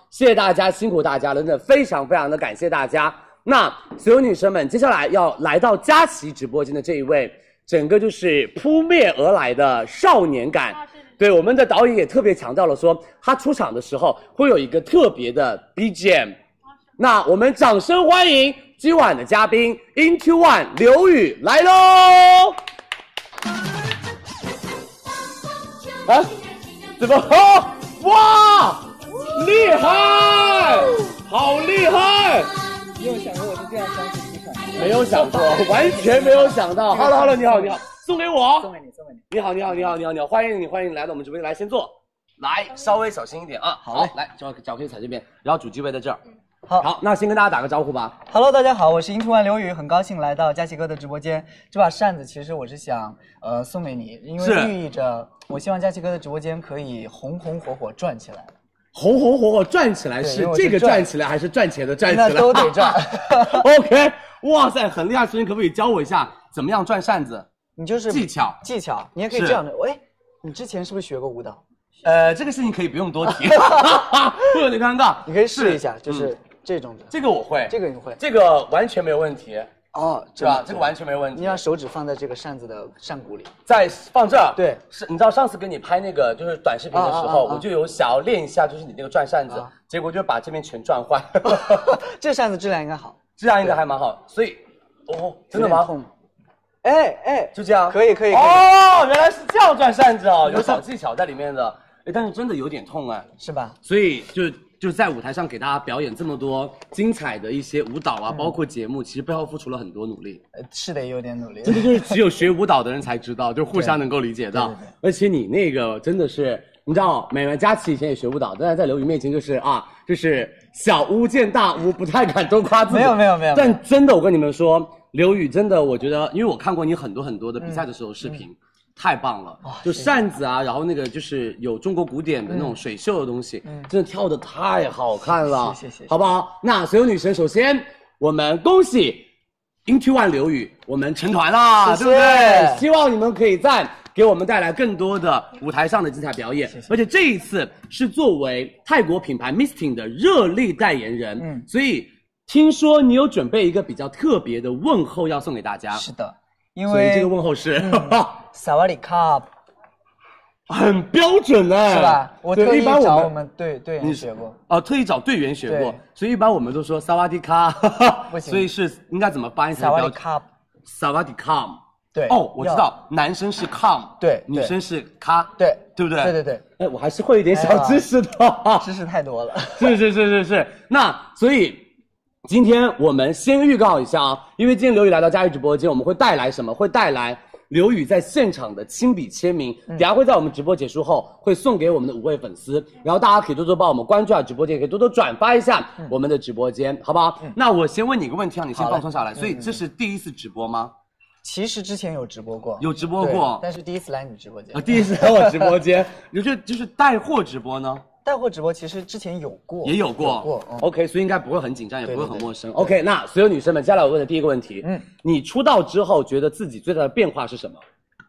谢谢大家，辛苦大家了，真的非常非常的感谢大家。那所有女生们，接下来要来到佳琦直播间的这一位，整个就是扑面而来的少年感。对，我们的导演也特别强调了说，他出场的时候会有一个特别的 BGM。那我们掌声欢迎今晚的嘉宾 Into One 刘宇来喽！啊，怎么喝？哇，厉害，好厉害！ 你有想过我是这样方式出场？ 没有想过，完全没有想到。Hello， 你好，送给我， 送给你。 你好，欢迎你来到我们直播间来，先坐，来，稍微小心一点啊。好，来，脚可以踩这边，然后主机位在这儿。好，那先跟大家打个招呼吧。 Hello， 大家好，我是 Into One 刘宇，很高兴来到佳琦哥的直播间。这把扇子其实我是想送给你，因为寓意着我希望佳琦哥的直播间可以红红火火转起来。 红红火火转起来是这个转起来还是赚钱的转起来？ 那都得转。 OK， 哇塞，很厉害！所以可不可以教我一下怎么样转扇子？ 你就是技巧，你也可以这样的。喂，你之前是不是学过舞蹈？ 这个事情可以不用多提，会有点尴尬。 你可以试一下，就是这种的。 这个我会， 这个你会， 这个完全没有问题。 哦， 是吧？这个完全没有问题。 你让手指放在这个扇子的扇骨里， 再放这儿。 对， 是，你知道上次跟你拍那个就是短视频的时候，我就有想要练一下，就是你那个转扇子，结果就把这边全转坏。 这扇子质量应该好， 质量应该还蛮好，所以，真的吗？哎，就这样， 可以。 哦，原来是这样转扇子哦，有小技巧在里面的。但是真的有点痛哎， 是吧？ 所以就在舞台上给大家表演这么多精彩的一些舞蹈啊，包括节目，其实背后付出了很多努力。 是的，有点努力。 真的就是只有学舞蹈的人才知道，就互相能够理解到。而且你那个真的是，你知道，美佳琦以前也学舞蹈，但是在刘宇面前就是小巫见大巫，不太敢多夸自己。 没有。 但真的，我跟你们说，刘宇真的，我觉得，因为我看过你很多的比赛的时候视频。太棒了，就扇子啊，然后那个就是有中国古典的那种水袖的东西，真的跳得太好看了， 谢谢， 好不好？那所有女生，首先我们恭喜 Into One 刘宇，我们成团啦，对不对？希望你们可以再给我们带来更多的舞台上的精彩表演，而且这一次是作为泰国品牌 Misting 的热力代言人，所以听说你有准备一个比较特别的问候要送给大家， 是的。因为这个问候是萨瓦迪卡， 很标准哎， 是吧？我特意找我们队员学过哦，特意找队员学过，所以一般我们都说萨瓦迪卡，不行，所以是应该怎么发音才萨瓦迪卡？ 萨瓦迪卡，对哦，我知道，男生是 com， 对， 女生是卡， 对不对？ 对， 哎，我还是会一点小知识的， 知识太多了， 是，那所以。今天我们先预告一下啊，因为今天刘宇来到佳琦直播间，我们会带来什么？会带来刘宇在现场的亲笔签名，等下会在我们直播结束后会送给我们的5位粉丝，然后大家可以多多帮我们关注下直播间，也可以多多转发一下我们的直播间，好不好？那我先问你一个问题，让你先放松下来。所以这是第一次直播吗？ 其实之前有直播过，但是第一次来你直播间， 第一次来我直播间，你觉得就是带货直播呢？ 带货直播其实之前也有过，OK， 所以应该不会很紧张，也不会很陌生。OK， 那所有女生们，接下来我问的第一个问题，你出道之后觉得自己最大的变化是什么？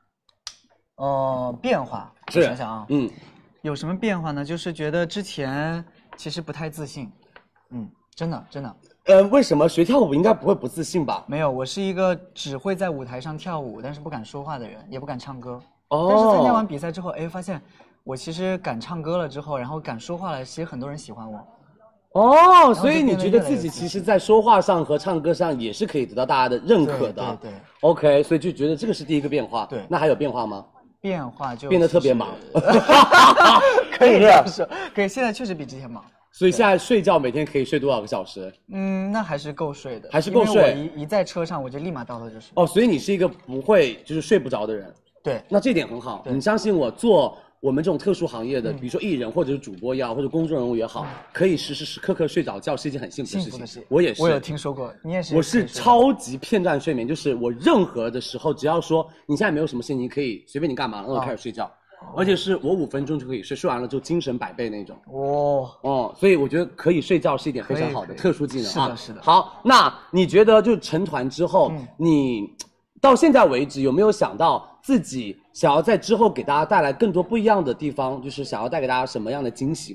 变化， 是想想啊，有什么变化呢？就是觉得之前其实不太自信，真的。 为什么学跳舞应该不会不自信吧？ 没有，我是一个只会在舞台上跳舞，但是不敢说话的人，也不敢唱歌。但是参加完比赛之后，发现。我其实敢唱歌了之后，然后敢说话了，其实很多人喜欢我。所以你觉得自己其实在说话上和唱歌上也是可以得到大家的认可的。 对。 OK， 所以就觉得这个是第一个变化。对，那还有变化吗？ 变化就变得特别忙。 可以这样说，可以。现在确实比之前忙。 所以现在睡觉每天可以睡多少个小时？ 那还是够睡的， 还是够睡。 因为我一在车上我就立马到了就睡。 所以你是一个不会就是睡不着的人。 对， 那这点很好。你相信我，做我们这种特殊行业的，比如说艺人或者是主播也好，或者公众人物也好，可以时时刻刻睡着觉是一件很幸福的事情。我也是， 我有听说过，你也是。 我是超级片段睡眠，就是我任何的时候，只要说你现在没有什么心情，可以随便你干嘛，然后开始睡觉，而且是我5分钟就可以睡，睡完了就精神100倍那种。所以我觉得可以睡觉是一点非常好的特殊技能啊。 是的。 好，那你觉得就成团之后，你到现在为止有没有想到自己想要在之后给大家带来更多不一样的地方，就是想要带给大家什么样的惊喜吗？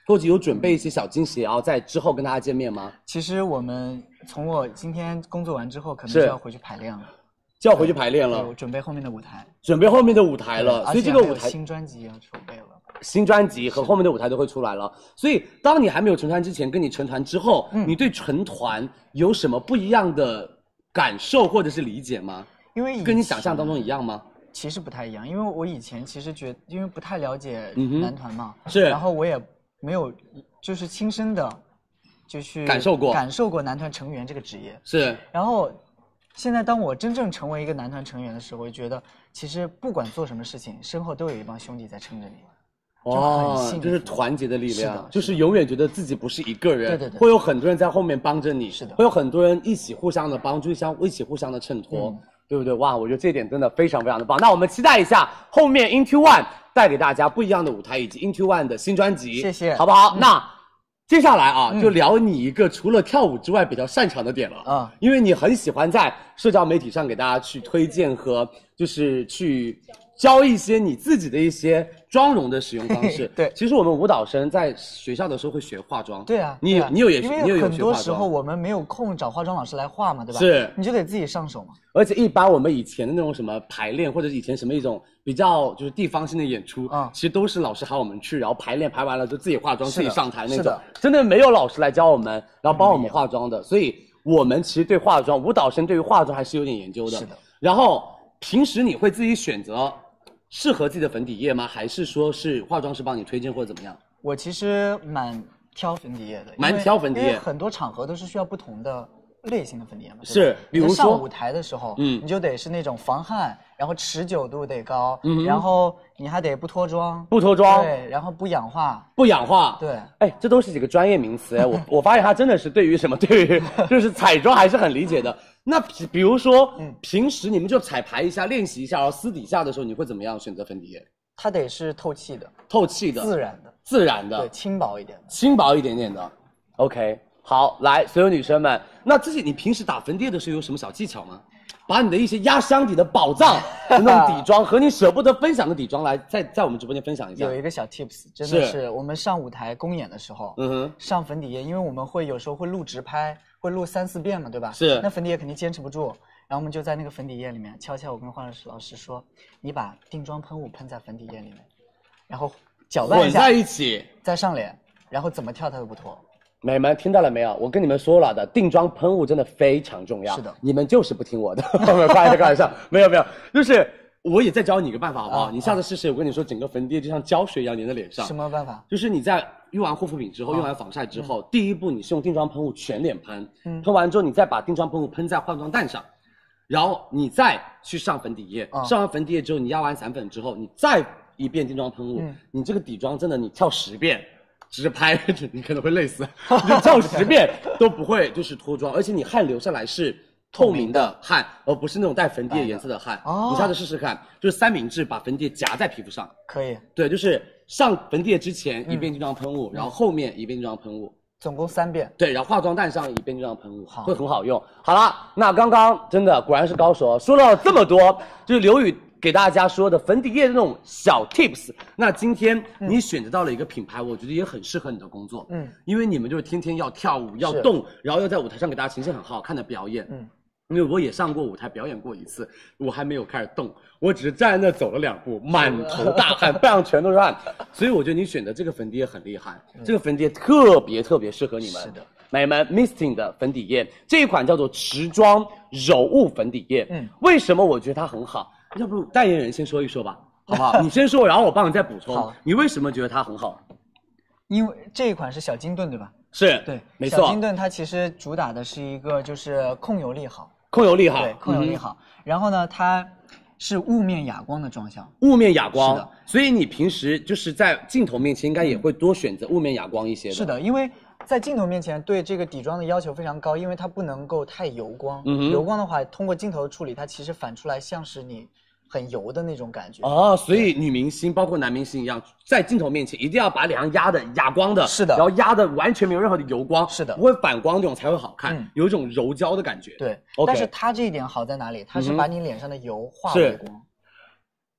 或者有准备一些小惊喜，然后在之后跟大家见面吗？ 其实我今天工作完之后，可能就要回去排练了。 就要回去排练了， 准备后面的舞台， 所以这个舞台新专辑要筹备了， 新专辑和后面的舞台都会出来了。所以当你还没有成团之前，跟你成团之后，你对成团有什么不一样的感受或者是理解吗？ 因为跟你想象当中一样吗？ 其实不太一样，因为我以前其实因为不太了解男团嘛， 是， 然后我也没有就是亲身的就去感受过男团成员这个职业， 是， 然后。现在当我真正成为一个男团成员的时候，我就觉得其实不管做什么事情，身后都有一帮兄弟在撑着你。 哦，就是团结的力量，就是永远觉得自己不是一个人， 对， 会有很多人在后面帮着你， 是的， 会有很多人一起互相的帮助，一起互相的衬托，对不对？哇，我觉得这一点真的非常非常的棒。那我们期待一下后面 Into One 带给大家不一样的舞台，以及 Into One 的新专辑， 谢谢， 好不好？那接下来啊，就聊你一个除了跳舞之外比较擅长的点了啊，因为你很喜欢在社交媒体上给大家去推荐和就是去教一些你自己的一些妆容的使用方式。 对， 其实我们舞蹈生在学校的时候会学化妆。 对啊， 你有因为很多时候我们没有空找化妆老师来画嘛，对吧？ 是， 你就得自己上手嘛。 而且一般我们以前的那种什么排练，或者以前什么一种比较就是地方性的演出，其实都是老师喊我们去，然后排练排完了就自己化妆，自己上台那种，真的没有老师来教我们，然后帮我们化妆的。所以我们其实对化妆，舞蹈生对于化妆还是有点研究的。 是的。 然后平时你会自己选择适合自己的粉底液吗？还是说是化妆师帮你推荐或者怎么样？ 我其实蛮挑粉底液的， 蛮挑粉底液， 因为很多场合都是需要不同的类型的粉底液嘛。 是，比如说上舞台的时候，你就得是那种防汗，然后持久度得高，然后你还得不脱妆，对，然后不氧化，对， 哎，这都是几个专业名词。我发现他真的是对于就是彩妆还是很理解的。那比如说，平时你们就彩排一下，练习一下，然后私底下的时候你会怎么样选择粉底液？ 它得是透气的， 自然的， 对，轻薄一点点的。OK， 好，来，所有女生们，那你平时打粉底液的时候有什么小技巧吗？把你的一些压箱底的宝藏的那种底妆和你舍不得分享的底妆来在我们直播间分享一下。 有一个小 tips， 真的是我们上舞台公演的时候，上粉底液，因为我们有时候会录直拍，会录3、4遍嘛，对吧？ 是。 那粉底液肯定坚持不住，然后我们就在那个粉底液里面悄悄，我跟化妆师老师说，你把定妆喷雾喷在粉底液里面，然后搅拌一下， 混在一起， 再上脸，然后怎么跳它都不脱。 美们听到了没有？我跟你们说了的，定妆喷雾真的非常重要。 是的， 你们就是不听我的，开玩笑，没有，就是我也再教你一个办法，好不好？你下次试试。我跟你说，整个粉底液就像胶水一样粘在脸上。 什么办法？ 就是你在用完护肤品之后，用完防晒之后，第一步你是用定妆喷雾全脸喷，喷完之后你再把定妆喷雾喷在化妆蛋上，然后你再去上粉底液，上完粉底液之后，你压完散粉之后，你再一遍定妆喷雾，你这个底妆真的你跳10遍。直拍你可能会累死，你跳10遍都不会就是脱妆，而且你汗流下来是透明的汗，而不是那种带粉底液颜色的汗。你下次试试看，就是三明治把粉底液夹在皮肤上， 可以。 对，就是上粉底液之前一遍定妆喷雾，然后后面一遍定妆喷雾， 总共3遍。 对，然后化妆蛋上一遍定妆喷雾，会很好用。好啦，那刚刚真的果然是高手，说了这么多，就是刘宇给大家说的粉底液的那种小 tips， 那今天你选择到了一个品牌，我觉得也很适合你的工作，因为你们就是天天要跳舞要动，然后要在舞台上给大家呈现很好看的表演，因为我也上过舞台表演过一次，我还没有开始动，我只是站在那走了2步，满头大汗，背上全都是汗，所以我觉得你选的这个粉底液很厉害，这个粉底液特别适合你们。 是的。 美们 ，Misting 的粉底液这一款叫做持妆柔雾粉底液，为什么我觉得它很好？要不代言人先说一说吧，好不好？你先说，然后我帮你再补充。 好， 你为什么觉得它很好？ 因为这一款是小金盾，对吧？ 是， 对， 没错。 小金盾它其实主打的是一个就是控油力好，对，控油力好。然后呢，它是雾面哑光的妆效， 雾面哑光。是的，所以你平时就是在镜头面前应该也会多选择雾面哑光一些的。 是的，因为在镜头面前对这个底妆的要求非常高，因为它不能够太油光。油光的话，通过镜头的处理，它其实反出来像是你很油的那种感觉。 哦，所以女明星包括男明星一样，在镜头面前一定要把脸上压的哑光的， 是的， 然后压的完全没有任何的油光， 是的， 不会反光，这种才会好看，有一种柔焦的感觉。 对，但是它这一点好在哪里？它是把你脸上的油化为光。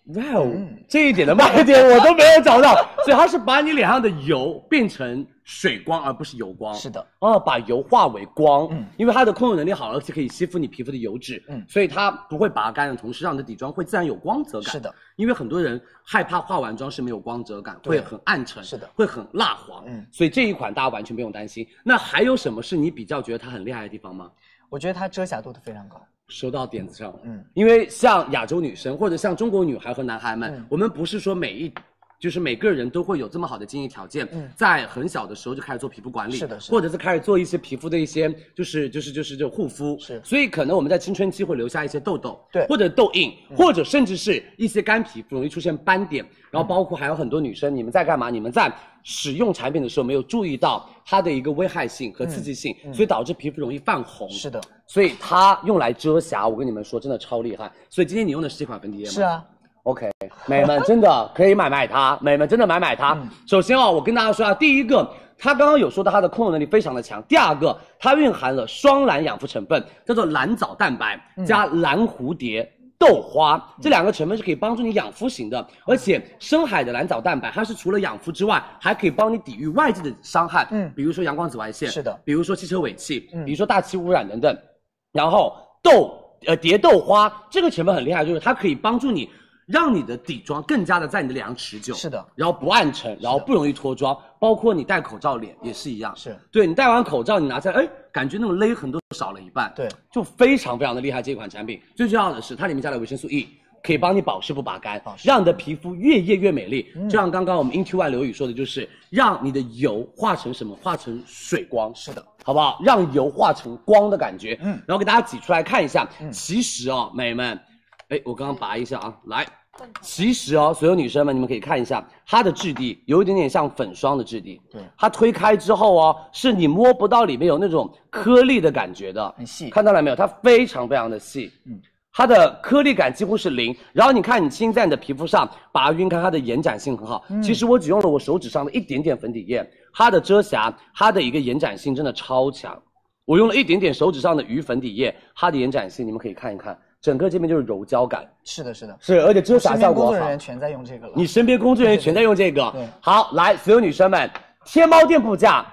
哇哦，这一点的卖点我都没有找到，所以它是把你脸上的油变成水光，而不是油光。 是的， 把油化为光，因为它的控油能力好了，而且可以吸附你皮肤的油脂，所以它不会拔干的同时，让你的底妆会自然有光泽感。 是的， 因为很多人害怕化完妆是没有光泽感，会很暗沉， 是的， 会很蜡黄，所以这一款大家完全不用担心。那还有什么是你比较觉得它很厉害的地方吗？ 我觉得它遮瑕度非常高。 说到点子上了，因为像亚洲女生或者像中国女孩和男孩们，我们不是说就是每个人都会有这么好的经济条件，在很小的时候就开始做皮肤管理， 是的， 或者是开始做一些皮肤的一些就是护肤，所以可能我们在青春期会留下一些痘痘，对，或者痘印，或者甚至是一些干皮肤容易出现斑点，然后包括还有很多女生，你们在干嘛？你们在使用产品的时候没有注意到它的一个危害性和刺激性，所以导致皮肤容易泛红。是的，所以它用来遮瑕，我跟你们说真的超厉害。所以今天你用的是这款粉底液吗？是啊。OK， 美们真的可以买它，美们真的买它。首先我跟大家说第一个，它刚刚有说到它的控油能力非常的强。第二个，它蕴含了双蓝养肤成分，叫做蓝藻蛋白加蓝蝴蝶豆花，这两个成分是可以帮助你养肤型的。而且深海的蓝藻蛋白，它是除了养肤之外，还可以帮你抵御外界的伤害，比如说阳光紫外线，是的，比如说汽车尾气，比如说大气污染等等。然后蝶豆花这个成分很厉害，就是它可以帮助你。让你的底妆更加的在你的脸上持久，是的，然后不暗沉，然后不容易脱妆，包括你戴口罩脸也是一样，是对你戴完口罩你拿下来，感觉那种勒痕都少了一半，对，就非常非常的厉害。这款产品最重要的是它里面加了维生素 E， 可以帮你保湿不拔干，让你的皮肤越夜越美丽。就像刚刚我们 Into One 刘宇说的，就是让你的油化成什么？化成水光，是的，好不好？让油化成光的感觉，然后给大家挤出来看一下。其实美们。我刚刚拔一下啊，来，其实所有女生们，你们可以看一下它的质地，有一点点像粉霜的质地。对，它推开之后是你摸不到里面有那种颗粒的感觉的，很细，看到了没有？它非常非常的细，它的颗粒感几乎是零。然后你看，你轻在你的皮肤上，把它晕开，它的延展性很好。其实我只用了我手指上的一点点粉底液，它的遮瑕，它的一个延展性真的超强。我用了一点点手指上的鱼粉底液，它的延展性你们可以看一看。整个这边就是柔焦感，是的，是的，是，而且遮瑕效果好。身边工作人员全在用这个了，你身边工作人员全在用这个。对，好，来，所有女生们，天猫店铺价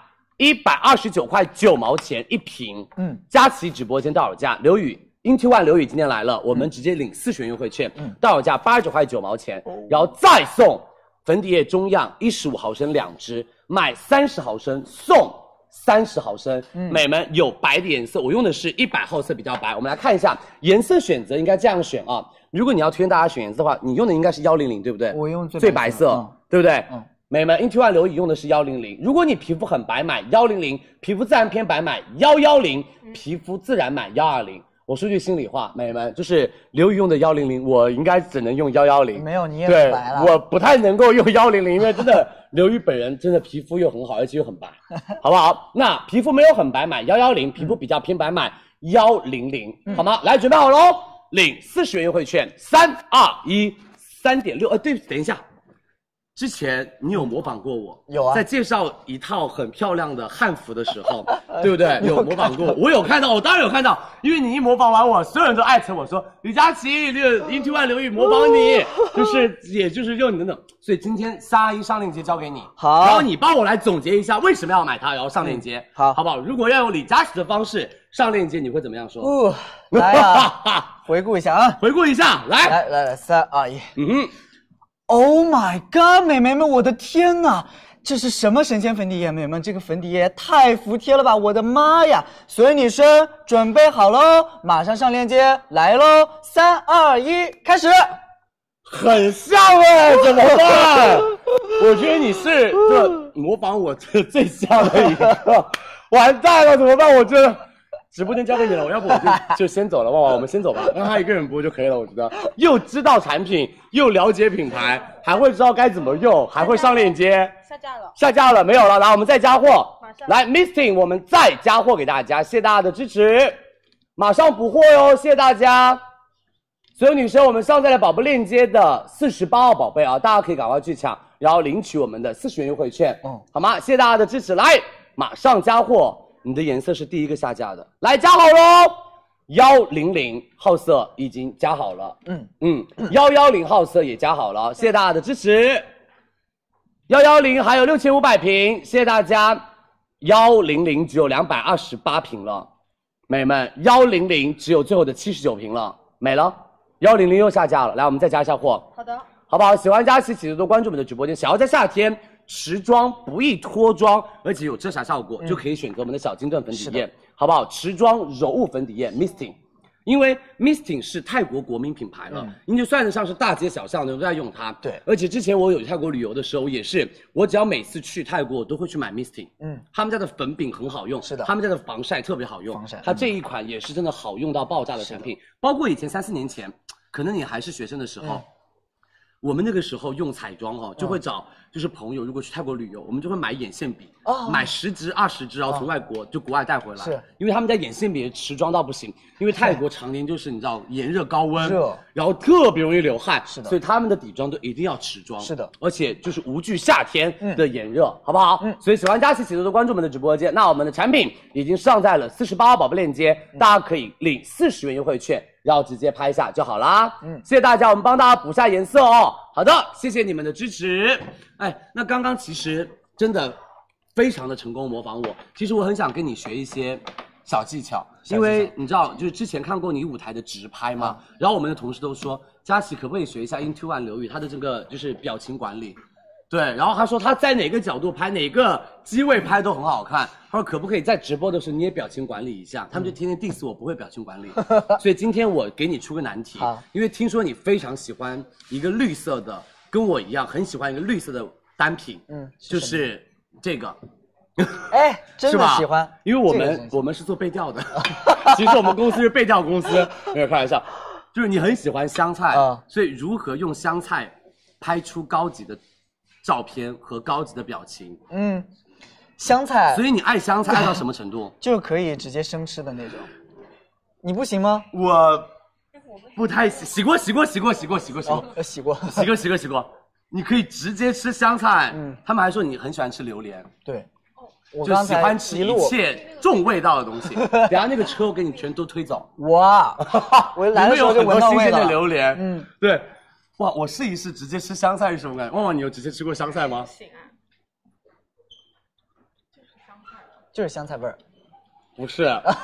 129块9毛钱一瓶，佳琦直播间到手价，刘宇 Into One 刘宇今天来了，我们直接领40元优惠券，到手价89块9毛钱，然后再送粉底液中样15毫升2支，买30毫升送。30毫升，美们有白的颜色，我用的是100号色比较白。我们来看一下颜色选择，应该这样选啊。如果你要推荐大家选颜色的话，你用的应该是100，对不对？我用最白色，对不对？美们 Into One 刘宇用的是100。如果你皮肤很白，买100；皮肤自然偏白，买110；皮肤自然买120。我说句心里话，美们，就是刘宇用的100，我应该只能用110。没有，你也很白了。我不太能够用100，因为真的刘宇本人真的皮肤又很好，而且又很白，好不好？那皮肤没有很白买110，皮肤比较偏白买100，好吗？来，准备好喽，领40元优惠券，3、2、1，3.6。对，等一下。之前你有模仿过我，有啊，在介绍一套很漂亮的汉服的时候，对不对？有模仿过，我有看到，我当然有看到，因为你一模仿完我，所有人都艾特我说李佳琦，Into One 刘宇模仿你，也就是用你等等，所以今天321上链接交给你，好，然后你帮我来总结一下为什么要买它，然后上链接，好不好？如果要用李佳琦的方式上链接，你会怎么样说？来啊，回顾一下啊，回顾一下，来，3、2、1，Oh my god， 美眉们，我的天哪！这是什么神仙粉底液？美眉们，这个粉底液太服帖了吧！我的妈呀！所有女生准备好喽，马上上链接来喽！3、2、1，开始。很像怎么办？我觉得你是模仿我最像的一个，完蛋了，怎么办？我觉得。直播间交给你了，要不我就先走了，旺旺，我们先走吧，让他一个人播就可以了。我觉得又知道产品，又了解品牌，还会知道该怎么用，还会上链接。下架了，没有了。来，我们再加货，来 Misting， 我们再加货给大家，谢谢大家的支持，马上补货哟，谢谢大家。所有女生，我们上在了宝宝链接的48号宝贝啊，大家可以赶快去抢，然后领取我们的40元优惠券，好吗？谢谢大家的支持，来，马上加货。你的颜色是第一个下架的，来加好喽！ 100号色已经加好了，110号色也加好了，谢谢大家的支持。110还有6500瓶，谢谢大家。100只有228瓶了，美们，100只有最后的79瓶了，没了。100又下架了，来，我们再加一下货。 好的， 好不好？喜欢佳琦，请多关注我们的直播间。想要在夏天持妆不易脱妆，而且有遮瑕效果，就可以选择我们的小金钻粉底液，好不好？持妆柔雾粉底液 Misting。因为 Misting 是泰国国民品牌了，应该算得上是大街小巷的都在用它。对，而且之前我有泰国旅游的时候，也是我只要每次去泰国，我都会去买 Misting。他们家的粉饼很好用，是的，他们家的防晒特别好用，它这一款也是真的好用到爆炸的产品。包括以前3、4年前，可能你还是学生的时候。我们那个时候用彩妆就会找就是朋友，如果去泰国旅游，我们就会买眼线笔，买10支、20支，然后从国外带回来。是，因为他们家眼线笔持妆到不行，因为泰国常年就是你知道炎热高温，然后特别容易流汗，是的，所以他们的底妆都一定要持妆，是的，而且就是无惧夏天的炎热，好不好？所以喜欢佳琦，请多多关注我们的直播间。那我们的产品已经上在了48号宝贝链接，大家可以领40元优惠券。然后直接拍一下就好啦。谢谢大家，我们帮大家补下颜色哦。好的，谢谢你们的支持。哎，那刚刚其实真的非常的成功模仿我。其实我很想跟你学一些小技巧，因为你知道，就是之前看过你舞台的直拍嘛，然后我们的同事都说，佳琦可不可以学一下 Into One 刘宇他的这个就是表情管理。对，然后他说他在哪个角度拍，哪个机位拍都很好看。他说可不可以在直播的时候你也表情管理一下？他们就天天 diss 我不会表情管理，所以今天我给你出个难题，因为听说你非常喜欢一个绿色的，跟我一样很喜欢一个绿色的单品，就是这个。 哎，真的喜欢， 因为我们是做背调的，其实我们公司是背调公司，没有开玩笑，就是你很喜欢香菜，所以如何用香菜拍出高级的照片和高级的表情， 香菜， 所以你爱香菜爱到什么程度？ 就可以直接生吃的那种，你不行吗？ 我不太洗过，洗过。你可以直接吃香菜，他们还说你很喜欢吃榴莲， 对， 就喜欢吃一切重味道的东西。等下那个车我给你全都推走。 哇，我来的时候就闻到味道。 新鲜的榴莲，对。哇，我试一试直接吃香菜是什么感觉？旺旺，你有直接吃过香菜吗？行啊， 就是香菜味儿。 不是。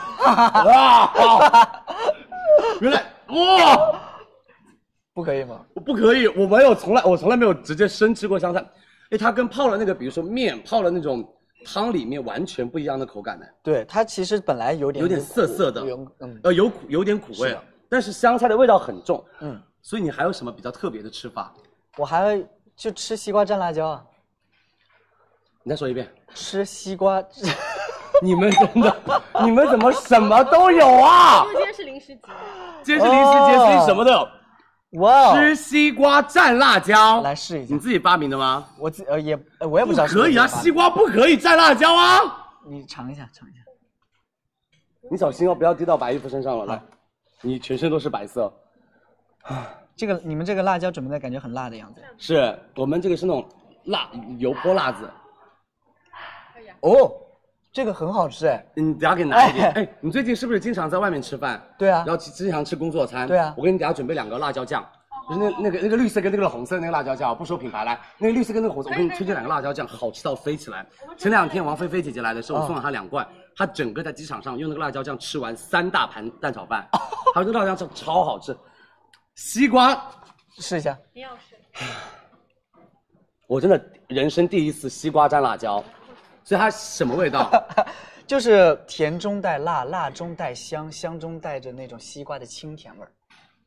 原来哇， 不可以吗？ 不可以，我从来没有直接生吃过香菜。哎，它跟泡了那个，比如说面泡了那种汤里面完全不一样的口感呢。 对，它其实本来有点涩涩的，有点苦味，但是香菜的味道很重。所以你还有什么比较特别的吃法？ 我还就吃西瓜蘸辣椒啊。 你再说一遍。 吃西瓜。 你们怎么什么都有啊？ 因为今天是零食节。 今天是零食节，所以什么都有。 哇！ 吃西瓜蘸辣椒， 来试一下。 你自己发明的吗？ 我也不知道。 可以啊，西瓜不可以蘸辣椒啊。 你尝一下。 你小心哦，不要滴到白衣服身上了。来，你全身都是白色。 你们这个辣椒准备的感觉很辣的样子。 是我们这个是那种油泼辣子。 哦，这个很好吃哎。 你等下给你拿一点。哎，你最近是不是经常在外面吃饭？ 对啊。 然后经常吃工作餐。 对啊。 我给你等下准备2个辣椒酱，就是那个绿色跟那个红色的那个辣椒酱，不说品牌来，那个绿色跟那个红色，我给你推荐2个辣椒酱，好吃到飞起来。前2天王菲菲姐姐来的时候，我送了她2罐，她整个在机场上用那个辣椒酱吃完3大盘蛋炒饭，她说那辣椒酱超好吃。西瓜， 试一下。 你要试。 我真的人生第一次西瓜蘸辣椒，所以它什么味道？ 就是甜中带辣，辣中带香，香中带着那种西瓜的清甜味儿。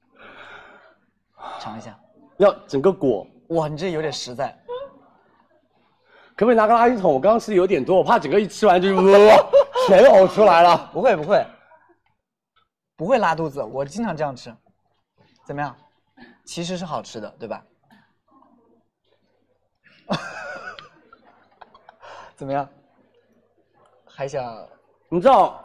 尝一下。 要整个果。 哇，你这有点实在。 可不可以拿个垃圾桶？我刚刚吃有点多，我怕整个一吃完就全呕出来了。 不会拉肚子，我经常这样吃。怎么样？其实是好吃的，对吧？怎么样？还想？ 你知道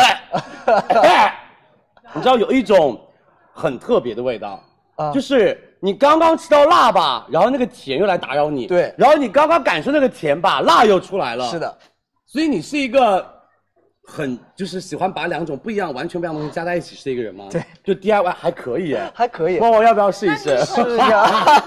有一种很特别的味道，就是你刚刚吃到辣吧，然后那个甜又来打扰你， 对， 然后你刚刚感受那个甜吧，辣又出来了， 是的， 所以你是一个就是喜欢把2种不一样、完全不一样的东西加在一起吃的一个人吗？ 对， 就 DIY 还可以耶， 还可以。 旺旺要不要试一试？ 试呀。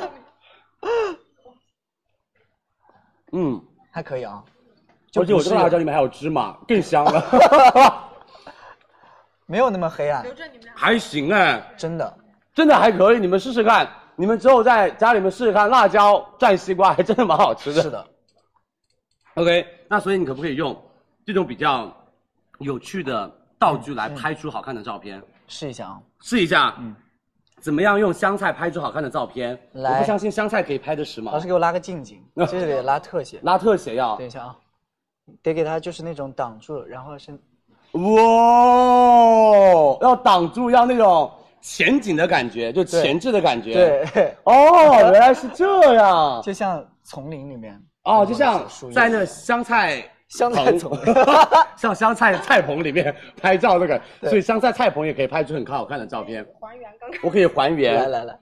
还可以啊。 而且我这个辣椒里面还有芝麻，更香了。 没有那么黑暗， 还行哎， 真的还可以，你们试试看，你们之后在家里面试试看，辣椒蘸西瓜还真的蛮好吃的。 是的。 OK， 那所以你可不可以用这种比较有趣的道具来拍出好看的照片？ 试一下啊， 试一下。怎么样用香菜拍出好看的照片？我不相信香菜可以拍得时髦。 老师给我拉个近景，这里拉特写。 拉特写要。 等一下啊，得给它就是那种挡住，然后是。 哇，要挡住，要那种前景的感觉，就前置的感觉。 对。 哦，原来是这样。 就像丛林里面。 哦，就像在那香菜丛， 像香菜菜棚里面拍照那个，所以香菜菜棚也可以拍出很好看的照片。 还原刚刚。 我可以还原。 来。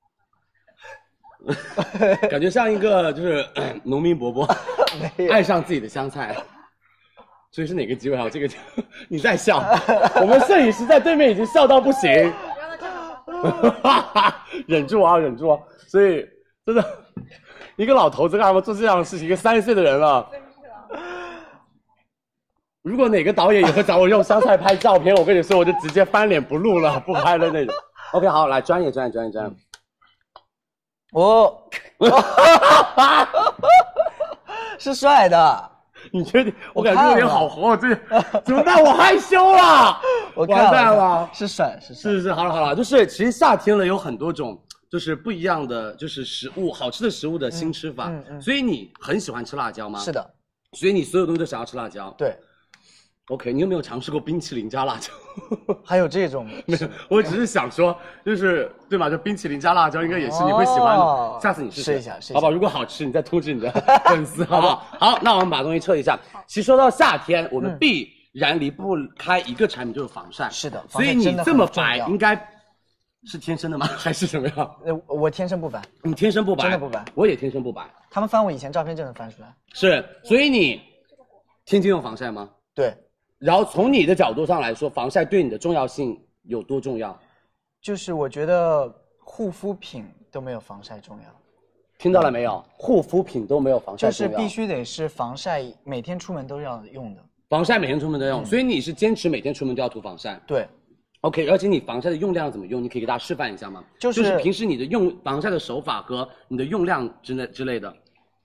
感觉像一个就是农民伯伯爱上自己的香菜。所以是哪个机位啊？这个你在笑，我们摄影师在对面已经笑到不行。忍住啊，忍住啊！所以真的，一个老头子干嘛做这样的事情？一个30岁的人了。如果哪个导演也会找我用香菜拍照片，我跟你说，我就直接翻脸不录了，不拍了那种。OK， 好，来专业。 哦，是帅的。 你确定？我感觉有点好红，这怎么办？我害羞了， 我看完蛋了。 是帅， 是，好了，就是其实夏天了有很多种，就是不一样的，就是食物好吃的食物的新吃法。所以你很喜欢吃辣椒吗？ 是的。 所以你所有东西都想要吃辣椒？ 对。 OK， 你有没有尝试过冰淇淋加辣椒？ 还有这种？ 没有，我只是想说，就是对吧？就冰淇淋加辣椒应该也是你会喜欢的。下次你试一下， 好不好？如果好吃，你再通知你的粉丝，好不好？好，那我们把东西撤一下。其实说到夏天，我们必然离不开一个产品，就是防晒。 是的， 所以你这么白，应该是天生的吗？还是什么样？ 我天生不白。 你天生不白？ 真的不白。 我也天生不白。 他们翻我以前照片就能翻出来。 是，所以你天天用防晒吗？ 对。 然后从你的角度上来说，防晒对你的重要性有多重要？ 就是我觉得护肤品都没有防晒重要。 听到了没有？护肤品都没有防晒重要。 就是必须得是防晒，每天出门都要用的。 防晒每天出门都要用，所以你是坚持每天出门都要涂防晒。 对。 OK， 而且你防晒的用量怎么用？你可以给大家示范一下吗？就是平时你的用防晒的手法和你的用量之类的。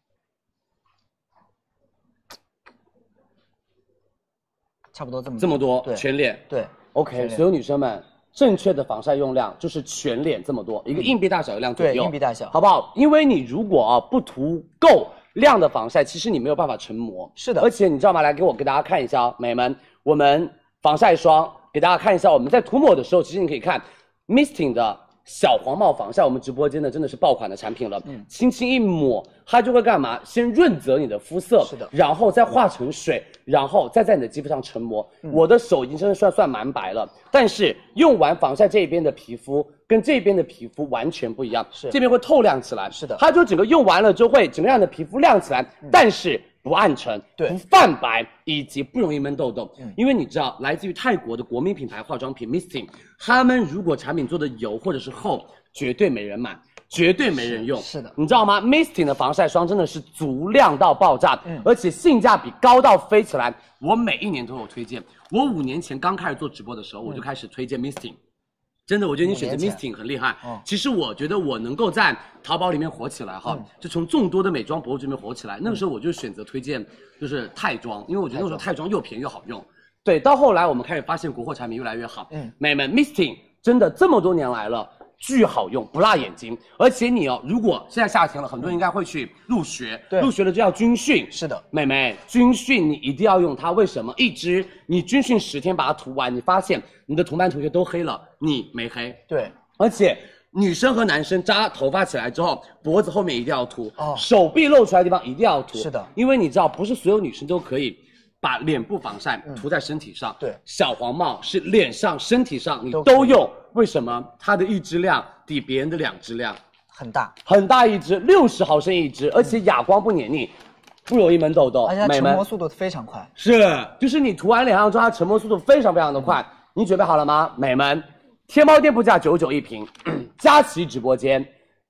差不多这么多， 对， 全脸。 对 ，OK， 所有女生们，正确的防晒用量就是全脸这么多，一个硬币大小的量左右， 对，硬币大小， 好不好？因为你如果不涂够量的防晒，其实你没有办法成膜。 是的， 而且你知道吗？来，给大家看一下哦，美们，我们防晒霜给大家看一下，我们在涂抹的时候，其实你可以看 Misting 的小黄帽防晒，我们直播间的真的是爆款的产品了。轻轻一抹，它就会干嘛？先润泽你的肤色， 是的， 然后再化成水，然后再在你的肌肤上成膜。我的手已经真的算蛮白了，但是用完防晒这边的皮肤跟这边的皮肤完全不一样， 是这边会透亮起来， 是的， 它就整个用完了就会整个让你的皮肤亮起来，但是不暗沉， 对， 不泛白，以及不容易闷痘痘。因为你知道，来自于泰国的国民品牌化妆品 Misting， 他们如果产品做的油或者是厚，绝对没人买，绝对没人用。 是的， 你知道吗 ？Misting 的防晒霜真的是足量到爆炸，而且性价比高到飞起来。我每一年都有推荐。我5年前刚开始做直播的时候，我就开始推荐 Misting。真的，我觉得你选择 Misting 很厉害。其实我觉得我能够在淘宝里面火起来哈，就从众多的美妆博主里面火起来。那个时候我就选择推荐就是泰妆，因为我觉得那个时候泰妆又便宜又好用。对，到后来我们开始发现国货产品越来越好。美们 Misting 真的这么多年来了。巨好用，不辣眼睛，而且你哦，如果现在夏天了，很多人应该会去入学，入学了就要军训。是的，妹妹，军训你一定要用它，为什么？一支你军训10天把它涂完，你发现你的同班同学都黑了，你没黑。对，而且女生和男生扎头发起来之后，脖子后面一定要涂，手臂露出来的地方一定要涂。是的，因为你知道，不是所有女生都可以把脸部防晒涂在身体上。对，小黄帽是脸上、身体上你都用。为什么？它的一支量抵别人的2支量，很大一支，60毫升一支，而且哑光不黏腻。 不容易闷痘痘， 而且它美们成膜速度非常快。 是，就是你涂完脸上之后，它成膜速度非常非常的快。你准备好了吗，美们？天猫店铺价99一瓶，佳琦直播间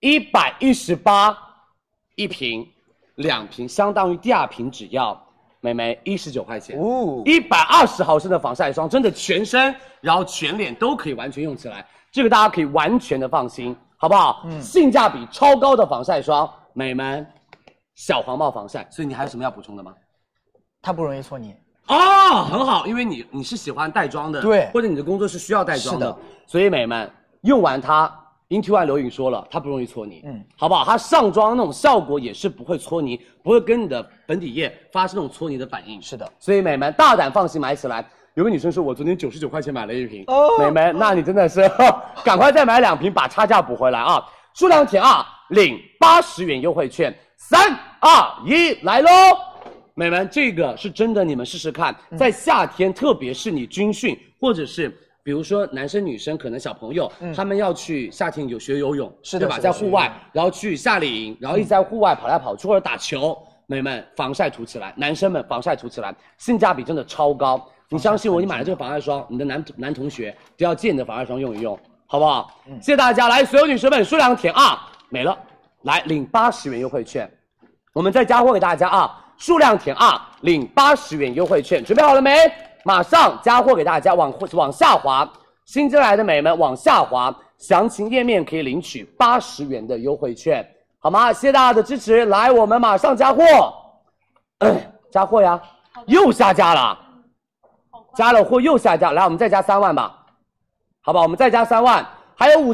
118一瓶，2瓶相当于第2瓶只要美眉19块钱哦，120毫升的防晒霜，真的全身然后全脸都可以完全用起来，这个大家可以完全的放心，好不好？性价比超高的防晒霜，美们，小黄帽防晒。所以你还有什么要补充的吗？ 它不容易搓泥。 哦，很好，因为你是喜欢带妆的， 对， 或者你的工作是需要带妆的， 是的， 所以美们用完它 ，Into One 刘颖说了，它不容易搓泥，好不好？它上妆那种效果也是不会搓泥，不会跟你的粉底液发生那种搓泥的反应， 是的， 所以美们大胆放心买起来。有个女生说，我昨天99块钱买了1瓶，美们，那你真的是赶快再买2瓶，把差价补回来啊！数量填2，领80元优惠券，3、2、1，来喽！美们，这个是真的，你们试试看，在夏天，特别是你军训，或者是比如说男生女生，可能小朋友，他们要去夏天有学游泳， 是的， 对吧？在户外，然后去夏令营，然后一直在户外跑来跑去或者打球，美们防晒涂起来，男生们防晒涂起来，性价比真的超高。你相信我，你买了这个防晒霜，你的男同学都要借你的防晒霜用一用，好不好？谢谢大家，来，所有女生们，数量填2，没了，来领80元优惠券，我们再加货给大家啊！数量填2，领80元优惠券，准备好了没？马上加货给大家，往下滑，新进来的美们往下滑，详情页面可以领取80元的优惠券，好吗？谢谢大家的支持，来，我们马上加货，加货呀，又下架了，加了货又下架，来，我们再加3万吧，好吧，我们再加3万，还有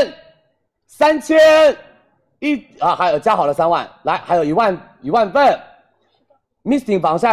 5000、3000。还有加好了3万，来，还有1万份 ，Misting 防晒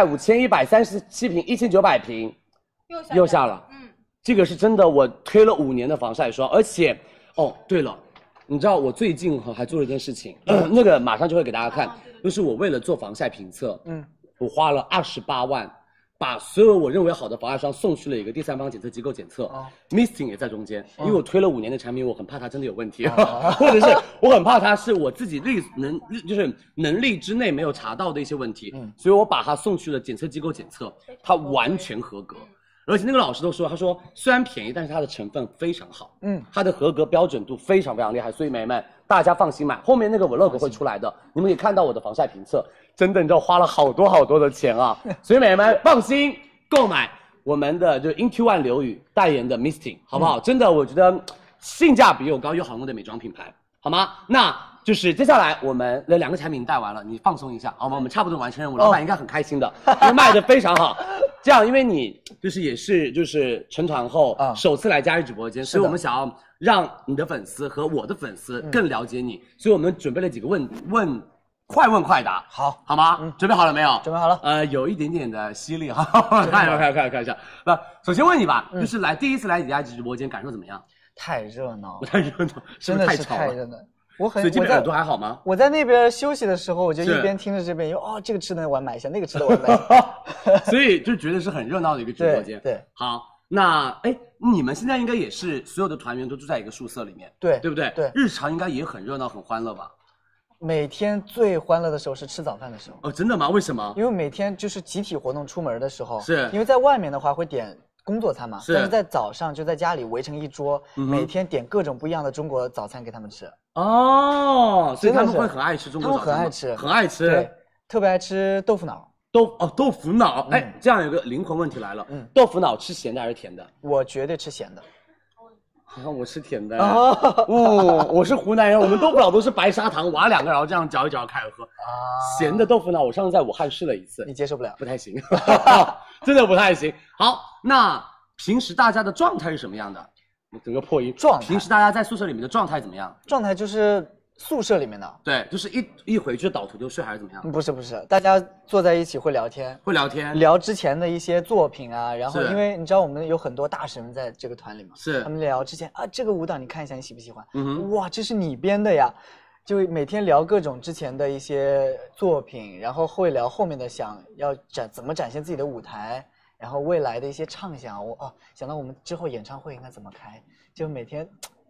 5137瓶，1900瓶，又下了，这个是真的，我推了5年的防晒霜，而且，哦，对了，你知道我最近还做了一件事情，那个马上就会给大家看，就是我为了做防晒评测，我花了28万。把所有我认为好的防晒霜送去了一个第三方检测机构检测，Misting 也在中间，因为我推了5年的产品，我很怕它真的有问题，或者是我很怕它是我自己能力之内没有查到的一些问题，所以我把它送去了检测机构检测，它完全合格。而且那个老师都说，他说虽然便宜，但是它的成分非常好，它的合格标准度非常非常厉害，所以美们大家放心买，后面那个 vlog 会出来的，你们可以看到我的防晒评测，真的你知道花了好多的钱啊，所以美们放心购买我们的就 Into One 刘宇代言的 Misting， 好不好？真的我觉得性价比又高又好用的美妆品牌，好吗？那就是接下来我们的2个产品带完了，你放松一下，好吗？我们差不多完成任务，老板应该很开心的，因为卖的非常好。这样，因为你也是成团后首次来佳琦直播间，所以我们想要让你的粉丝和我的粉丝更了解你，所以我们准备了几个快问快答，好吗？准备好了没有？ 准备好了。 有一点点的犀利哈，看一下。那首先问你吧，就是第一次来佳琦直播间，感受怎么样？ 太热闹， 太热闹， 真的是太热闹。 所以这边耳朵还好吗？ 我在那边休息的时候，我就一边听着这边这个吃的我买一下，那个吃的我买一下， 所以就觉得是很热闹的一个直播间。 对， 好，那你们现在应该也是所有的团员都住在一个宿舍里面，对不对？对，日常应该也很热闹很欢乐吧？ 每天最欢乐的时候是吃早饭的时候。 哦，真的吗？为什么？ 因为每天就是集体活动出门的时候， 是因为在外面的话会点工作餐嘛，但是在早上就在家里围成一桌，每天点各种不一样的中国早餐给他们吃。 哦，所以他们会很爱吃中国早餐， 他们很爱吃， 很爱吃， 对，特别爱吃豆腐脑。 豆腐脑，这样有个灵魂问题来了，豆腐脑吃咸的还是甜的？ 我绝对吃咸的。 我吃甜的，我是湖南人，我们豆腐脑都是白砂糖挖2个，然后这样搅一搅开始喝。咸的豆腐脑，我上次在武汉试了一次， 你接受不了？ 不太行，真的不太行。好，那平时大家的状态是什么样的？整个破音状态。 平时大家在宿舍里面的状态怎么样？ 状态就是宿舍里面的， 对，就是一回去倒头就睡还是怎么样？ 不是，大家坐在一起会聊天，聊之前的一些作品啊，然后因为你知道我们有很多大神在这个团里嘛，是他们聊之前这个舞蹈你看一下你喜不喜欢？哇，这是你编的呀，就每天聊各种之前的一些作品，然后会聊后面的怎么展现自己的舞台。然后未来的一些畅想，想到我们之后演唱会应该怎么开，就每天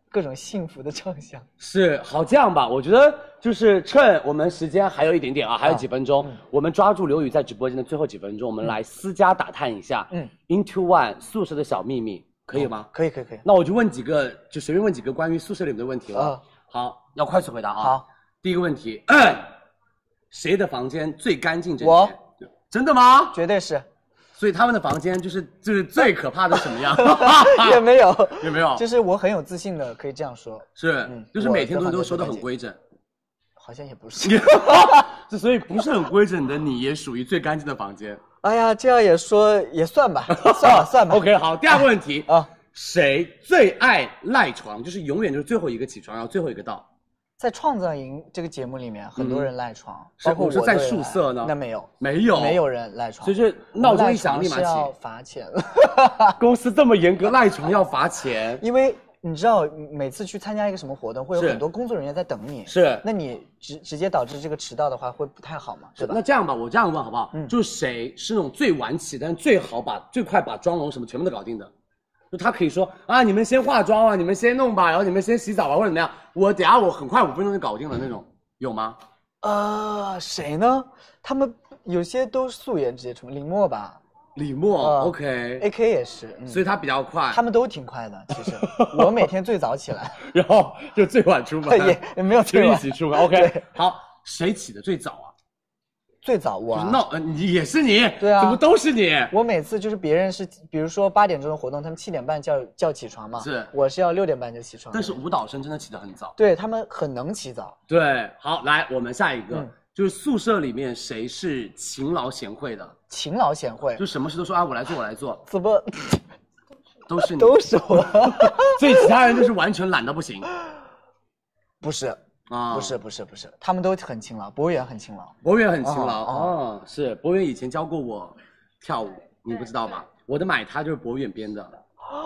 各种幸福的畅想。 是，好，这样吧，我觉得就是趁我们时间还有一点点啊，还有几分钟，我们抓住刘宇在直播间的最后几分钟，我们来私家打探一下，Into One 宿舍的小秘密，可以吗？ 可以。 那我就问几个，就随便问几个关于宿舍里面的问题了。好，要快速回答啊。好，第一个问题，谁的房间最干净整洁？我。真的吗？ 绝对是。 所以他们的房间就是最可怕的什么样？ 也没有， 就是我很有自信的，可以这样说。 是，就是每天都收得很规整。 好像也不是。 所以不是很规整的你也属于最干净的房间。 哎呀，这样也说也算吧，算吧。 OK， 好，第二个问题啊，谁最爱赖床？就是永远就是最后一个起床，然后最后一个到。 在创造营这个节目里面，很多人赖床， 包括我在宿舍呢。 那没有人赖床， 就是闹钟一响立马起。 要罚钱了。 公司这么严格，赖床要罚钱。 因为你知道，每次去参加一个什么活动，会有很多工作人员在等你。 是， 那你直接导致这个迟到的话，会不太好嘛？对吧？ 那这样吧，我这样问好不好？就是谁是那种最晚起，但是最快把妆容什么全部都搞定的？就他可以说啊，你们先化妆啊，你们先弄吧，然后你们先洗澡啊，或者怎么样，我等下我很快5分钟就搞定了那种，有吗？ 谁呢？他们有些都是素颜直接出门，李默吧。 李默 ，OK，AK 也是， 所以他比较快。 他们都挺快的，其实我每天最早起来， 然后就最晚出门， 也没有最晚就一起出门。OK， 好，谁起的最早啊？ 最早我你也是你， 对啊， 怎么都是你？ 我每次就是别人是，比如说8点钟的活动，他们7点半叫起床嘛， 是， 我是要6点半就起床。 但是舞蹈生真的起得很早， 对他们很能起早。 对，好，来我们下一个，就是宿舍里面谁是勤劳贤惠的？ 勤劳贤惠， 就什么事都说啊，我来做， 怎么都是你， 都是我， 所以其他人就是完全懒到不行。 不是。不是，他们都很勤劳，博远很勤劳， 是博远以前教过我跳舞，你不知道吧？我的买它就是博远编的，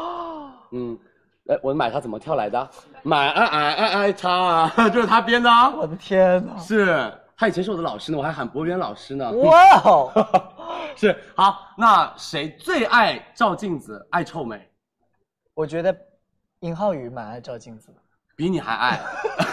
我的买它怎么跳来的？买它就是他编的啊！ 我的天哪， 是他以前是我的老师呢，我还喊博远老师呢。 哇， 是好，那谁最爱照镜子，爱臭美？ 我觉得尹浩宇蛮爱照镜子的。 比你还爱，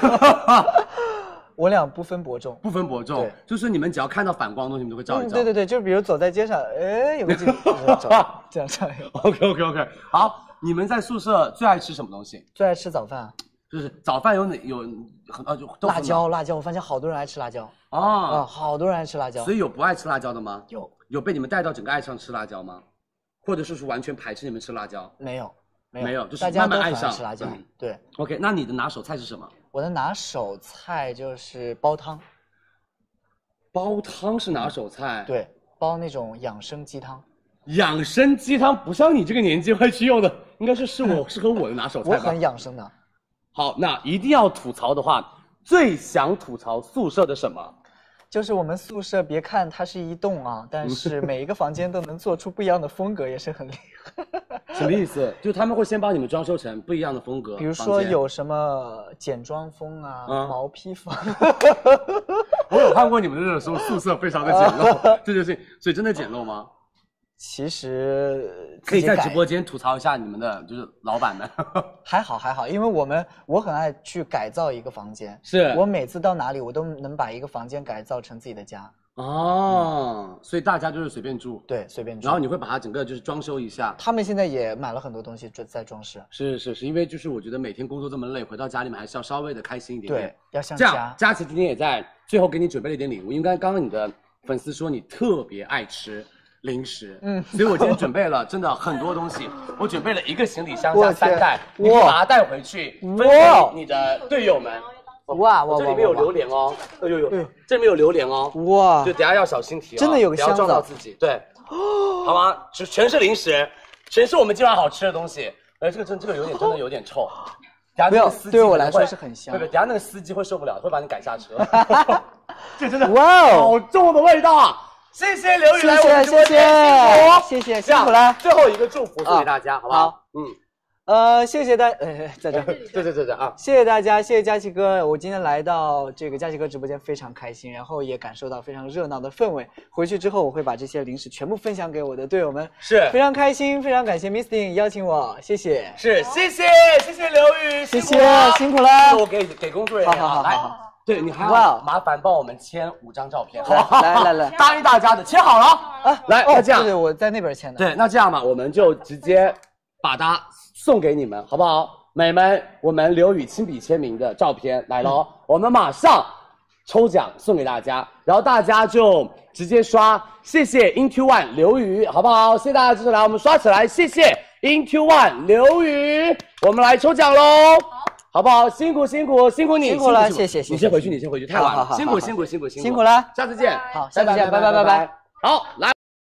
我俩不分伯仲， 就是你们只要看到反光的东西，你们都会照一照。 对，就比如走在街上，有个镜子，这样。 OK， 好，你们在宿舍最爱吃什么东西？ 最爱吃早饭， 就是早饭有辣椒，我发现好多人爱吃辣椒好多人爱吃辣椒， 所以有不爱吃辣椒的吗？ 有被你们带到整个爱上吃辣椒吗？或者是完全排斥你们吃辣椒？ 没有， 就是慢慢爱上吃辣椒。对 ，OK， 那你的拿手菜是什么？ 我的拿手菜就是煲汤。 煲汤是拿手菜？ 对，煲那种养生鸡汤。 养生鸡汤不像你这个年纪会去用的，应该是适合我的拿手菜吧？ 我很养生的。 好，那一定要吐槽的话，最想吐槽宿舍的什么？ 就是我们宿舍，别看它是一栋啊，但是每一个房间都能做出不一样的风格，也是很厉害。 什么意思？就他们会先帮你们装修成不一样的风格， 比如说有什么简装风啊、毛坯风。 我有看过你们的时候，宿舍非常的简陋，这就是所以真的简陋吗？ 其实可以在直播间吐槽一下你们的就是老板们。 还好，因为我很爱去改造一个房间， 是我每次到哪里我都能把一个房间改造成自己的家。 所以大家就是随便住， 对，随便住。 然后你会把它整个就是装修一下。 他们现在也买了很多东西在装饰。 是，因为就是我觉得每天工作这么累，回到家里面还是要稍微的开心一点点。 对，要像这样。佳琪今天也在最后给你准备了一点礼物，因为刚刚你的粉丝说你特别爱吃零食，所以我今天准备了真的很多东西，我准备了一个行李箱加3袋，你把它带回去分给你的队友们。 哇， 这里面有榴莲哦，这里面有榴莲哦， 哇， 就等下要小心提哦， 真的有个箱子， 不要撞到自己，对，好吗？全是零食，全是我们今晚好吃的东西。这个真的有点臭，等下那个司机对我来说是很香， 对，等下那个司机会受不了，会把你赶下车。这真的哇，好重的味道啊！谢谢刘宇来我们直播间， 谢谢辛苦了。 最后一个祝福送给大家，好不好？ 谢谢大，在这， 对啊！ 谢谢大家，谢谢佳琪哥，我今天来到这个佳琪哥直播间非常开心，然后也感受到非常热闹的氛围。回去之后我会把这些零食全部分享给我的队友们， 是非常开心，非常感谢 Misting 邀请我，谢谢， 谢谢刘宇， 谢谢辛苦了， 我给工作人员， 好， 来，对你还要麻烦帮我们签5张照片，好， 来， 答应大家的，签好了啊，来，那这样， 对，我在那边签的， 对，那这样吧，我们就直接把它送给你们，好不好？美们，我们刘宇亲笔签名的照片来了哦，我们马上抽奖送给大家，然后大家就直接刷，谢谢 Into One 刘宇，好不好？谢谢大家支持，来，我们刷起来，谢谢 Into One 刘宇，我们来抽奖喽，好不好？辛苦你， 辛苦了，谢谢， 你先回去，太晚了，辛苦了， 辛苦了， 下次见， 好，下次见，拜拜， 好，来。